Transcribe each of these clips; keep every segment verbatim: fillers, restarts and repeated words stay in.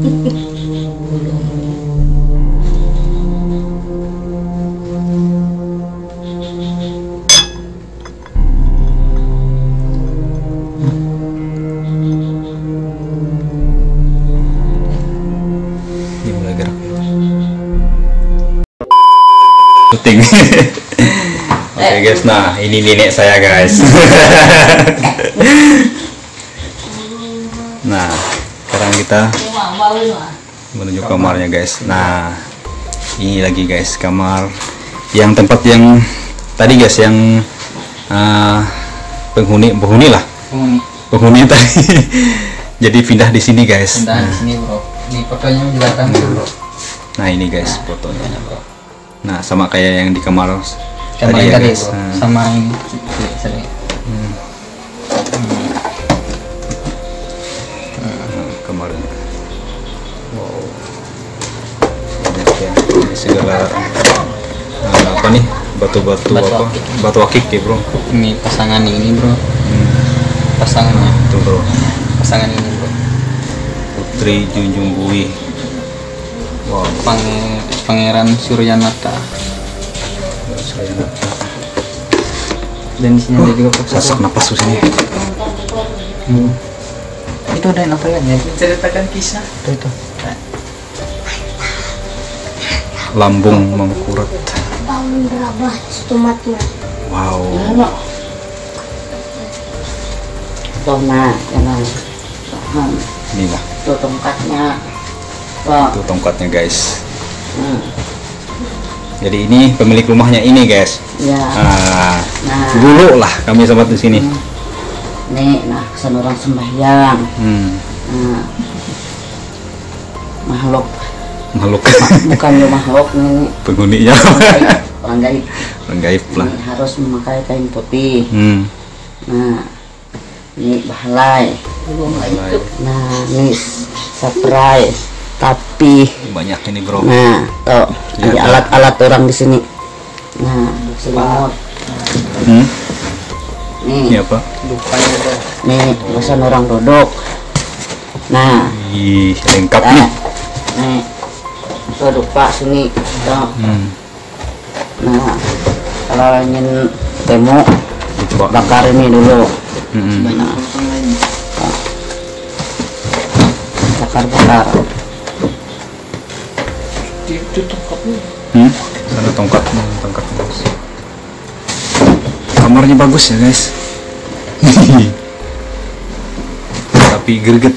Oke okay, guys, nah ini nenek saya guys. Nah sekarang kita menuju kamarnya guys. Nah ini lagi guys kamar yang tempat yang tadi guys yang uh, penghuni penghuni lah penghuni, penghuni tadi. Jadi pindah di sini guys. Pindah nah. di sini bro. Ini fotonya datang bro. Nah ini guys nah, fotonya bro. Nah sama kayak yang di kamar kamar tadi ya tadi, guys. Bro. Nah. Sama ini sering. Hmm. Hmm. Nah, kamarnya. Wow. Banyak ya. Ini segala nah, apa nih? Batu-batu apa? Akik. Batu akik ya bro. Ini pasangan ini bro. Hmm. Pasangannya. Itu bro. Pasangan ini bro. Putri Junjung Bui. Wow. Pange, Pangeran Suryanata. Suryanata. Dan di sini Oh, ada juga foto. sesak napas di sini. Hmm. Itu ada yang apa ya? Ceritakan kisah. Itu itu. Lambung mengkurut. Bangun berabah tomatnya. Wow. Tomat, jangan. Paham. Inilah. Itu tongkatnya. Wah. Itu tongkatnya guys. Hmm. Jadi ini pemilik rumahnya ini guys. Ya. Nah, Nah. dulu lah kami sempat di sini. Hmm. Nih, nah kesan orang sembahyang. Hmm. Nah. Makhluk. Makhluk. Bukan lo makhluk nih. Penghuninya. Orang gaib. Orang gaib lah. Ini harus memakai kain putih. Hmm. Nah. Ini bahalai. Bahalai. Nah, ini saprai. Tapi Banyak ini bro. nah, tuh Ya, ada nah. alat-alat orang di sini. Nah, selimut. Hmm. Ini Nih, apa? Lupanya bro. nih pesan orang duduk. Nah, Ih, lengkap nah, nih. nih, tuh dupa sini. Tuh. Hmm. Nah, kalau ingin temu Coba. bakar ini dulu. Hmm. Banyak foto lain. Bakar-bakar. Itu tongkatnya. Hmm. Sana tongkatnya, tongkatnya. Kamarnya bagus ya guys. Tapi greget.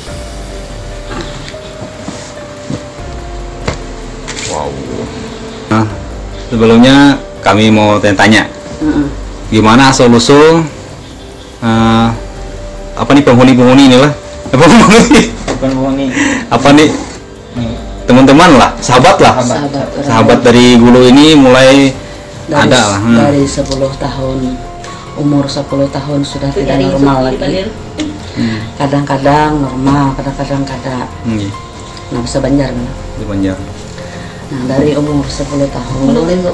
Wow. Nah, sebelumnya kami mau tanya-tanya. Mm-mm. Gimana asal usul uh, apa nih penghuni-penghuni ini lah? Apa penghuni? Bukan penghuni. Apa nih? Nih. Teman-teman lah, sahabat lah. Sahabat. Sahabat, orang Sahabat dari Gulu ini mulai dari, ada lah. Hmm. dari sepuluh tahun, umur sepuluh tahun sudah tidak normal lagi. Hmm. Kadang-kadang normal, kadang-kadang kada. Hmm, iya. Nah, bisa Banjar kan? Di Banjar. Nah, dari umur sepuluh tahun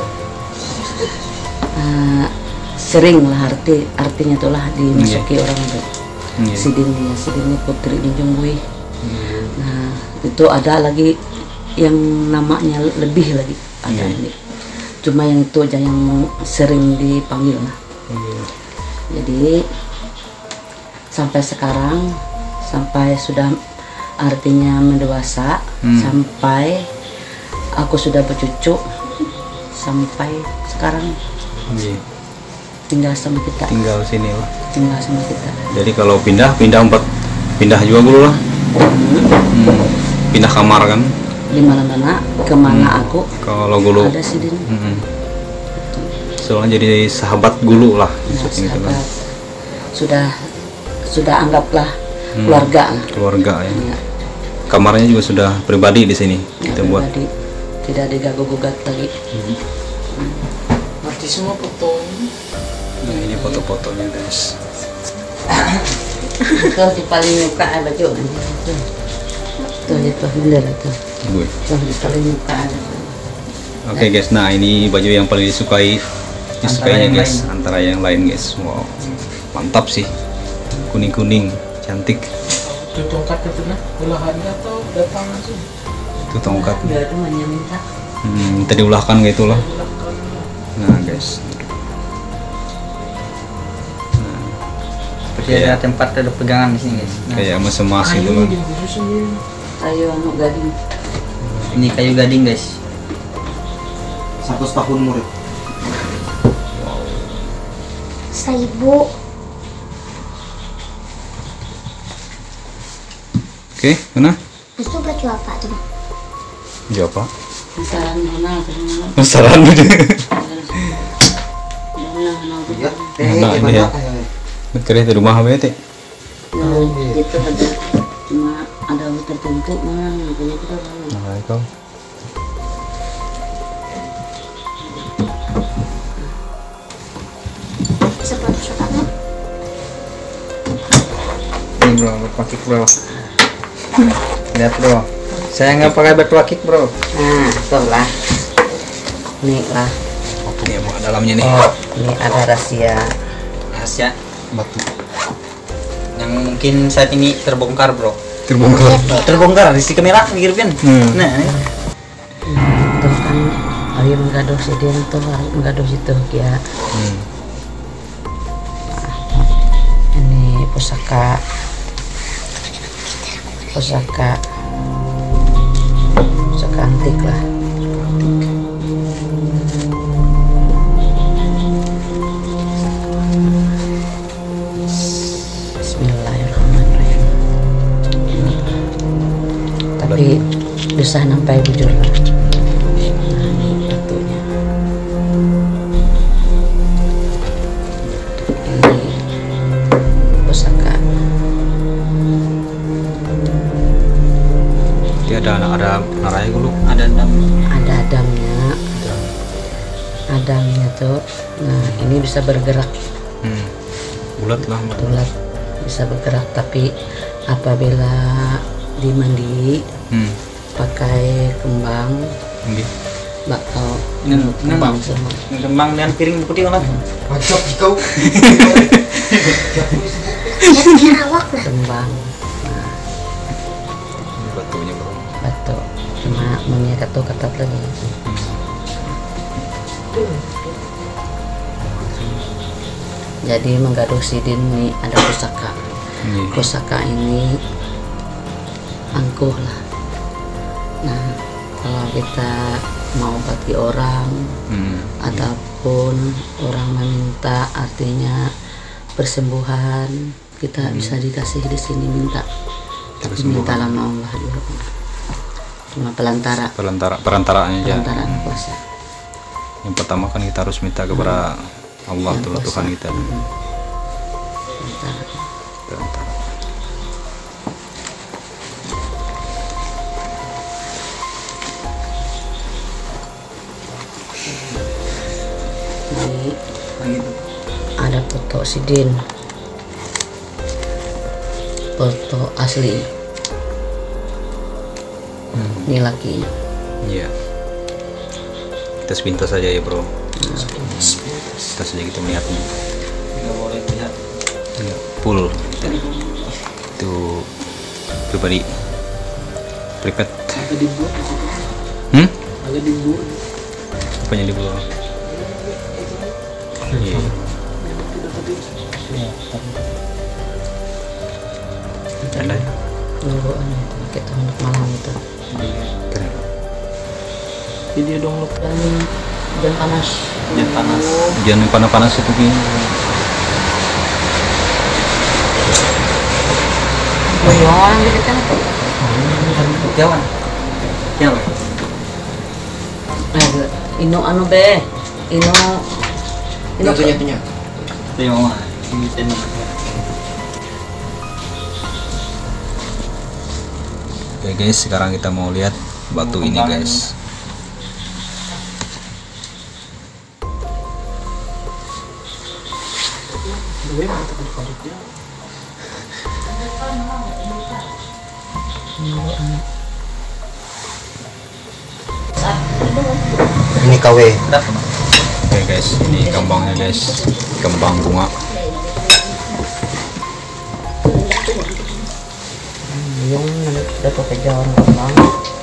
uh, sering lah arti artinya itulah dimasuki orang itu. Hmm, iya. Sidinnya, Sidinnya Putri Junjung Bui. Nah, itu ada lagi yang namanya lebih lagi ada Hmm. ini. Cuma yang itu aja yang sering dipanggil lah. Hmm. Jadi sampai sekarang, sampai sudah artinya mendewasa, Hmm. sampai aku sudah bercucu, sampai sekarang Iya. tinggal sama kita, Tinggal sini lah. tinggal sama kita. Jadi kalau pindah, pindah empat, pindah juga dulu lah. Hmm. Pindah kamar kan. Di mana-mana, kemana aku Kalau Gulu. ada Sidin. Hmm. Soalnya jadi sahabat Gulu lah. Nah, maksudnya gitu kan. sahabat, sudah sudah anggaplah Hmm. keluarga lah. Keluarga ya. Ya, Kamarnya juga sudah pribadi di sini. ya, Kita buat. pribadi. Tidak diganggu-gugat lagi. Mati semua fotonya. Nah, ini foto-fotonya guys. Tuh di paling muka ada baju. Tuh, tuh itu bener itu. Gue. Tuh di paling muka ada. Oke guys, nah ini baju yang paling disukai disukainya yang guys, lain. antara yang lain guys. Wow, mantap sih, kuning kuning, cantik. Itu tongkat itu nah, ulahannya atau datang langsung? Itu tongkat. Dia itu hanya minta. Hmm, minta diulahkan gitu loh. Nah guys. Nah, Seperti ada tempat ada pegangan di sini guys. Nah, kayak emas-emas gitu loh. Kayu anu gading. ini kayu gading guys. Satu tahun murid. Seribu. Oke, mana? Itu baju apa tuh? Jawab apa? Misalan mana mana. Penasaran udah. Ya, Nah, ini ya. Kira itu rumah apa ya, Teh? Itu ada cuma ada tertentu mana makanya kita tahu. Assalamualaikum. Sepatu sepatu. Ini bro, batu akik bro. Lihat bro. Saya nggak pakai batu akik bro. Nah, tuh lah. Nih lah. Ini apa dalamnya nih? Oh, Ini ada rahasia. rahasia Batu. yang mungkin saat ini terbongkar bro. Terbongkar. Terbongkar di si kamera miripin. Hmm. Nah, ini. Tuh kan ayo menggaduh sedih tuh menggaduh situ ya. Hmm. Ini pusaka pusaka pusaka antik lah. Bismillahirrahmanirrahim. Tapi bisa sampai bujur lah. Nah, ini batunya. Ini pusaka. Dia ada ada naraya dulu. Ada enam. Ada adamnya. Adamnya tuh. Nah, ini bisa bergerak. Hmm. Bulat lah. Bulat bisa bergerak, tapi apabila dimandi Hmm. pakai kembang Ini. bakal Ini kembang kembang. semua. Ini kembang dan piring putih lah. Pajak kau. Lihatnya awak lah. Kembang Ini batunya bro. batu cuma menyekat tuh ketat lagi. Jadi menggaduh sidin nih ada pusaka. Ini. Pusaka ini angkuh lah. Nah, kalau kita mau bagi orang Hmm. ataupun orang meminta artinya persembuhan, kita bisa dikasih di sini minta. Tapi minta lama Allah juga. Cuma pelantara, Perantara perantaranya aja. pelantaran kuasa. Yang pertama kan kita harus minta kepada Allah Yang tuh kuasa. Tuhan kita. Mm. Pelantara. Perantara. Ini ada foto sidin, foto asli. Ini laki. Iya. Kita sepintas saja ya bro. Sepintas saja kita melihatnya. Nggak boleh lihat. Iya. Full. Kita. Itu pribadi. Private. Ada dibuat. Hmm? Ada dibuat. Apanya dibuat? Iya. Ada ya? Nunggu anu itu kita untuk malam itu. Keren. Jadi dong lu Dan dan panas. dan panas. Jangan panas-panas itu Ki. Boyong gitu kan. Jawan. Jawan. Nah, ino anu be, ino ino Nyatunya punya. Jawan. Ini tenang. Oke guys, sekarang kita mau lihat batu ini guys. Ini K W. Berapa? Oke guys, ini kembangnya guys, kembang bunga. Yung dapat kerja orang orang.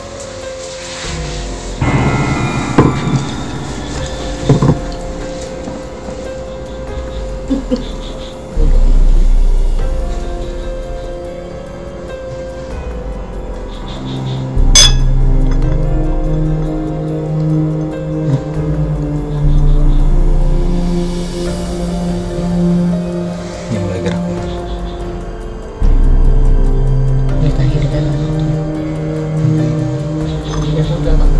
Yang mulai gerak. Kita hidup dalam. Tidak sudah pak.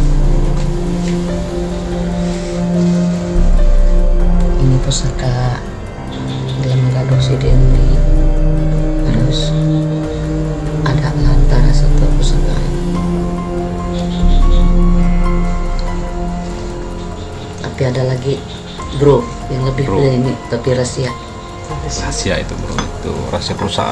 Ini pusaka dalam gadosi ini harus ada antara satu pusaka. Tapi ada lagi bro yang lebih Bro. dari ini tapi rahasia. Rahasia itu bro, itu rahasia perusahaan.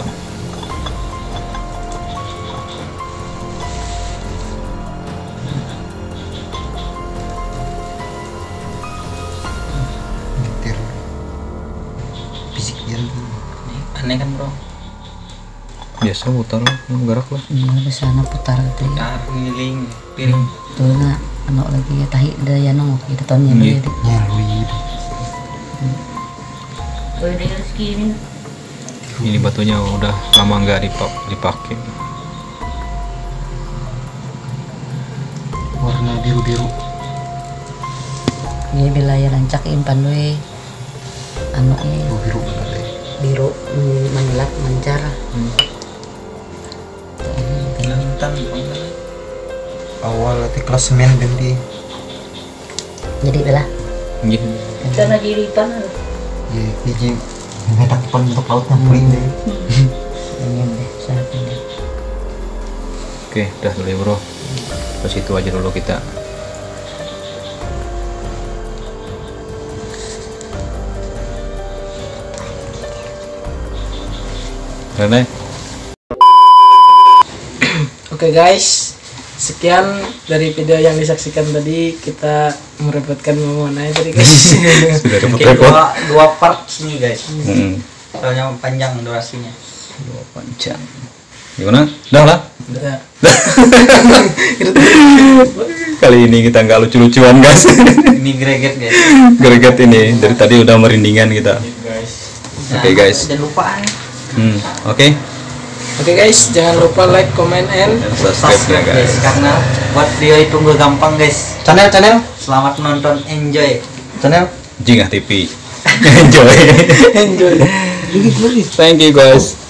Nyetir. Fisik yang Aneh kan bro? Biasa putar lah, gerak lah. Ini di sana putar gitu ya. Car keliling piring. Tuh na anak lagi ya tahi daya nong kita tahunnya Iya. jadi. nyarui. Ini batunya udah lama nggak dipak- dipakai. Warna biru-biru. Ini wilayah rancak impan we anu ini Oh, biru banget deh. biru men- mengelap mencar. Kelantan. Awal di klasemen ganti. Jadi bela Gitu. karena diripan Ya, hiji ngetak pon untuk laut nyampurin deh. ini deh saat ini. Oke, udah dulu ya bro. Ke situ aja dulu kita. Rene, Oke guys, sekian dari video yang disaksikan tadi. Kita merepotkan Mamona tadi guys. sudah Mungkin repot-repot. dua, dua part sini guys. Hmm, Soalnya panjang durasinya. dua panjang. Gimana? Udah lah. Udah. Kali ini kita nggak lucu-lucuan guys. Ini greget guys. Greget ini dari tadi udah merindingan kita. Oke, guys. Jangan lupaan. Hmm, oke. Oke guys, jangan lupa like, comment, and Dan subscribe ya guys. Karena buat video itu nggak gampang guys. Channel channel Selamat menonton, enjoy. channel. Jingah T V. Enjoy. enjoy. Thank you guys.